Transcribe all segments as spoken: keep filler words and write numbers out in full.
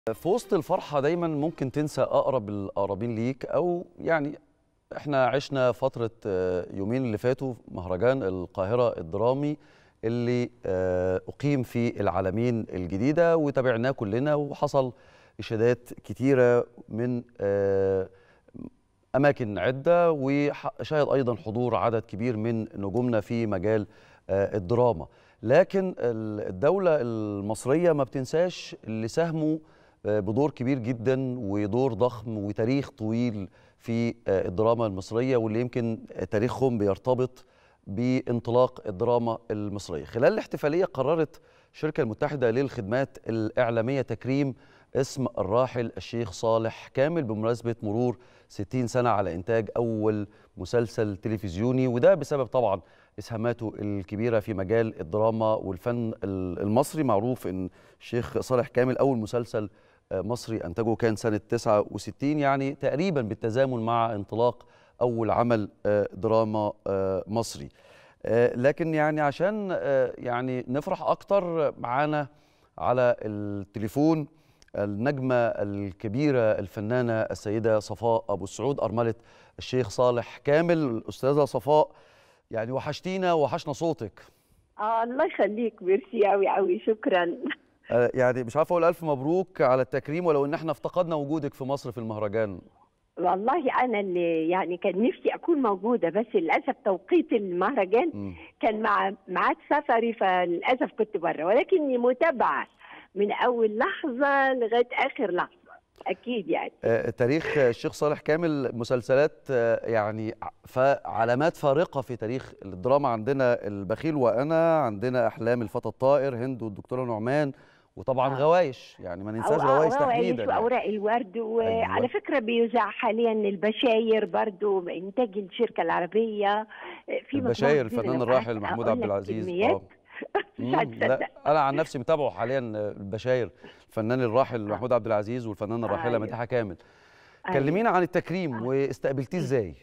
في وسط الفرحة دايما ممكن تنسى أقرب الأقربين ليك، أو يعني احنا عشنا فترة يومين اللي فاتوا مهرجان القاهرة الدرامي اللي أقيم في العلمين الجديدة وتابعناه كلنا، وحصل إشادات كتيرة من أماكن عدة، وشاهد أيضا حضور عدد كبير من نجومنا في مجال الدراما. لكن الدولة المصرية ما بتنساش اللي ساهموا بدور كبير جدا ودور ضخم وتاريخ طويل في الدراما المصرية، واللي يمكن تاريخهم بيرتبط بانطلاق الدراما المصرية. خلال الاحتفالية قررت الشركة المتحدة للخدمات الإعلامية تكريم اسم الراحل الشيخ صالح كامل بمناسبة مرور ستين سنة على إنتاج أول مسلسل تلفزيوني، وده بسبب طبعا إسهاماته الكبيرة في مجال الدراما والفن المصري. معروف إن الشيخ صالح كامل أول مسلسل مصري أنتجه كان سنة تسعة وستين، يعني تقريبا بالتزامن مع انطلاق أول عمل دراما مصري. لكن يعني عشان يعني نفرح أكتر، معانا على التليفون النجمة الكبيرة الفنانة السيدة صفاء أبو السعود أرملة الشيخ صالح كامل. الأستاذة صفاء، يعني وحشتينا وحشنا صوتك. اه الله يخليك، ميرسي قوي قوي، شكرا. آه يعني مش عارف اقول الف مبروك على التكريم، ولو ان احنا افتقدنا وجودك في مصر في المهرجان. والله انا اللي يعني كان نفسي اكون موجوده، بس للاسف توقيت المهرجان م. كان مع ميعاد سفري، فللاسف كنت بره، ولكني متابعه من اول لحظه لغايه اخر لحظه اكيد. يعني آه تاريخ الشيخ صالح كامل مسلسلات آه يعني علامات فارقه في تاريخ الدراما. عندنا البخيل وانا، عندنا احلام الفتى الطائر، هند والدكتوره نعمان، وطبعا آه. غوايش، يعني ما ننساش غوايش تحديدا، واوراق يعني. الورد، وعلى أيوة. فكره بيذاع حاليا البشاير برضو انتاج الشركه العربيه في البشاير الفنان الراحل محمود عبد العزيز. اه لا انا عن نفسي متابعه حاليا البشاير، الفنان الراحل آه. محمود عبد العزيز والفنانه الراحله آه. مديحه كامل. آه. كلمينا عن التكريم آه. واستقبلتيه ازاي؟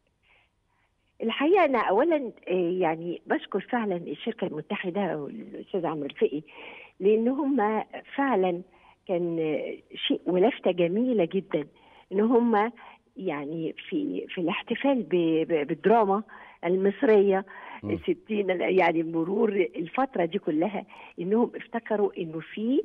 الحقيقه انا اولا يعني بشكر فعلا الشركه المتحده والاستاذ عمرو الفقي، لان هم فعلا كان شيء ولفته جميله جدا ان هم يعني في في الاحتفال بالدراما المصريه ستين، يعني مرور الفتره دي كلها، انهم افتكروا انه في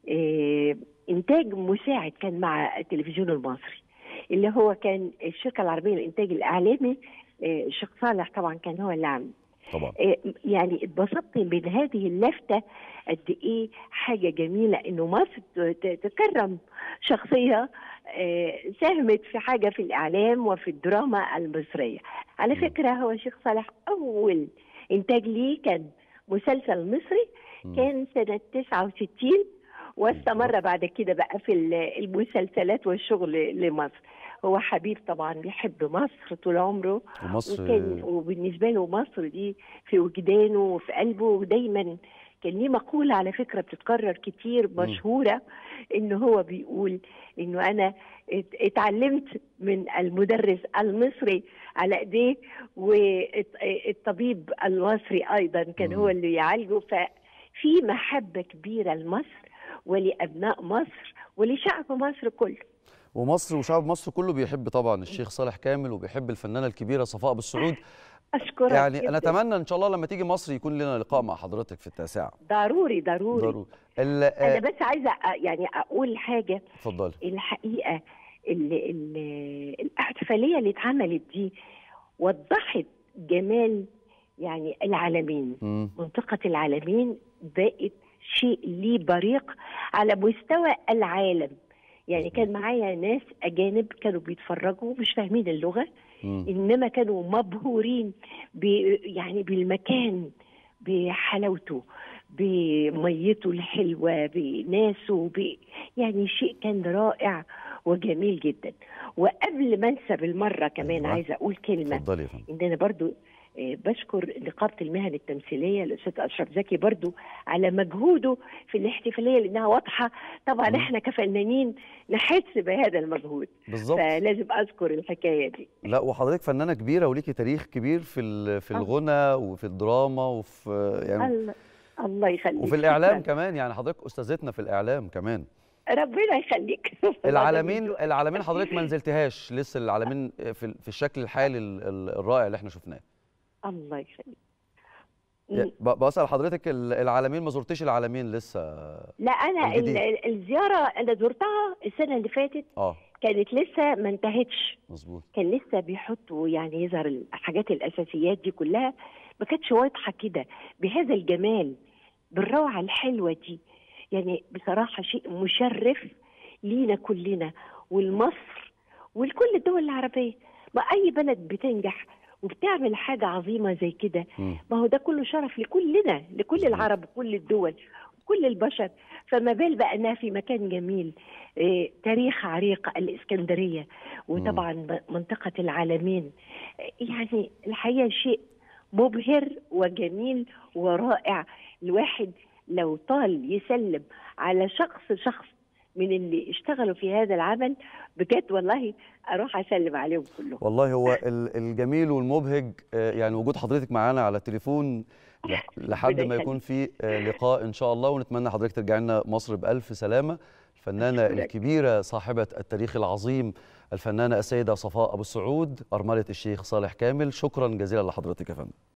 اه انتاج مساعد كان مع التلفزيون المصري، اللي هو كان الشركه العربيه للانتاج الاعلامي. اه الشيخ صالح طبعا كان هو اللي عامل طبعا. اه يعني اتبسطت من هذه اللفته، قد ايه حاجه جميله انه مصر تكرم شخصيه اه ساهمت في حاجه في الاعلام وفي الدراما المصريه. على فكره هو الشيخ صالح اول انتاج ليه كان مسلسل مصري، كان سنه تسعة وستين، واستمر بعد كده بقى في المسلسلات والشغل لمصر. هو حبيب طبعا، بيحب مصر طول عمره، ومصر وكان وبالنسبه له مصر دي في وجدانه وفي قلبه، ودايما كان ليه مقوله على فكره بتتكرر كتير مشهوره، انه هو بيقول انه انا اتعلمت من المدرس المصري على ايديه، والطبيب المصري ايضا كان هو اللي يعالجه. ففي محبه كبيره لمصر ولابناء مصر ولشعب مصر كله. ومصر وشعب مصر كله بيحب طبعا الشيخ صالح كامل، وبيحب الفنانه الكبيره صفاء ابو السعود. اشكرك يعني جداً. انا اتمنى ان شاء الله لما تيجي مصر يكون لنا لقاء مع حضرتك في التاسعه. ضروري ضروري, ضروري. انا بس عايزه يعني اقول حاجه. اتفضلي. الحقيقه ال ال الاحتفاليه اللي اتعملت دي وضحت جمال يعني العالمين. م. منطقه العالمين بقت شيء ليه بريق على مستوى العالم. يعني كان معايا ناس اجانب كانوا بيتفرجوا مش فاهمين اللغه، م. انما كانوا مبهورين يعني بالمكان، بحلاوته، بميته الحلوه، بناسه، ب... يعني شيء كان رائع وجميل جدا. وقبل ما انسى بالمره كمان عايزه اقول كلمه. اتفضلي يا فندم. ان انا برضو بشكر نقابه المهن التمثيليه الاستاذ اشرف زكي برضو على مجهوده في الاحتفاليه، لانها واضحه طبعا. م. احنا كفنانين نحس بهذا المجهود بالظبط، فلازم اذكر الحكايه دي. لا وحضرتك فنانه كبيره وليكي تاريخ كبير في في الغنى وفي الدراما وفي يعني الله الله يخليك، وفي الاعلام كمان. يعني حضرتك استاذتنا في الاعلام كمان. ربنا يخليك. العلمين العلمين حضرتك ما نزلتهاش لسه، العلمين في في الشكل الحالي الرائع اللي احنا شفناه. الله يخليك. بسأل حضرتك العلمين ما زرتيش العلمين لسه؟ لا انا الزياره انا زرتها السنه اللي فاتت. اه كانت لسه ما انتهتش. مظبوط. كان لسه بيحطوا يعني يظهر الحاجات الاساسيات دي كلها، ما كانتش واضحه كده بهذا الجمال بالروعه الحلوه دي. يعني بصراحه شيء مشرف لينا كلنا ولمصر ولكل الدول العربيه. ما اي بلد بتنجح وبتعمل حاجه عظيمه زي كده، ما هو ده كله شرف لكلنا، لكل العرب وكل الدول وكل البشر. فما بال بقى انها في مكان جميل، إيه تاريخ عريق الاسكندريه، وطبعا م. منطقه العلمين. يعني الحقيقه شيء مبهر وجميل ورائع. الواحد لو طال يسلم على شخص شخص من اللي اشتغلوا في هذا العمل بجد والله اروح اسلم عليهم كلهم. والله هو الجميل والمبهج يعني وجود حضرتك معانا على التليفون لحد ما يكون في لقاء ان شاء الله، ونتمنى حضرتك ترجعي لنا مصر بالف سلامه. الفنانه الكبيره صاحبه التاريخ العظيم الفنانه السيده صفاء ابو السعود ارمله الشيخ صالح كامل، شكرا جزيلا لحضرتك يا فندم.